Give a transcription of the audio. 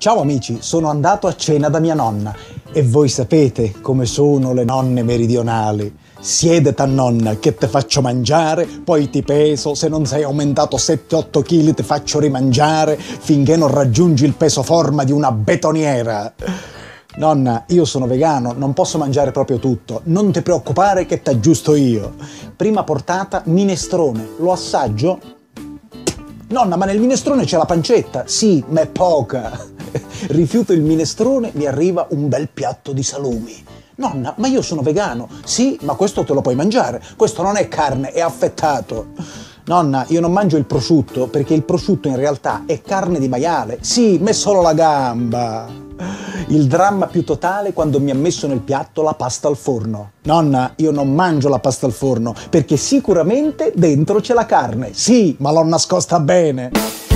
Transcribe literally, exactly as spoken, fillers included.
Ciao amici, sono andato a cena da mia nonna e voi sapete come sono le nonne meridionali. Siedete a nonna che te faccio mangiare, poi ti peso, se non sei aumentato sette otto chili ti faccio rimangiare finché non raggiungi il peso forma di una betoniera. Nonna, io sono vegano, non posso mangiare proprio tutto, non ti preoccupare che t'aggiusto io. Prima portata, minestrone, lo assaggio? Nonna, ma nel minestrone c'è la pancetta? Sì, ma è poca. Rifiuto il minestrone, mi arriva un bel piatto di salumi. Nonna, ma io sono vegano. Sì, ma questo te lo puoi mangiare. Questo non è carne, è affettato. Nonna, io non mangio il prosciutto perché il prosciutto in realtà è carne di maiale. Sì, ma è solo la gamba. Il dramma più totale quando mi ha messo nel piatto la pasta al forno. Nonna, io non mangio la pasta al forno perché sicuramente dentro c'è la carne. Sì, ma l'ho nascosta bene.